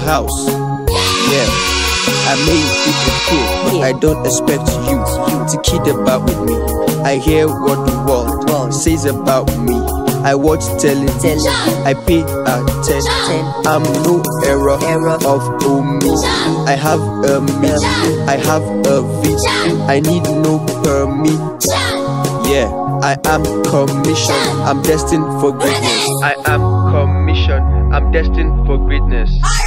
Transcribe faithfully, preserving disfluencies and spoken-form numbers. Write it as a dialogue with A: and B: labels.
A: house. Yeah, I made it a kid. I don't expect you to kid about with me. I hear what the world says about me. I watch television, I pay attention. I'm no error of omission. I have a mission, I have a vision. I need no permit. Yeah, I am commissioned. I'm destined for greatness. I am commissioned. I'm destined for greatness.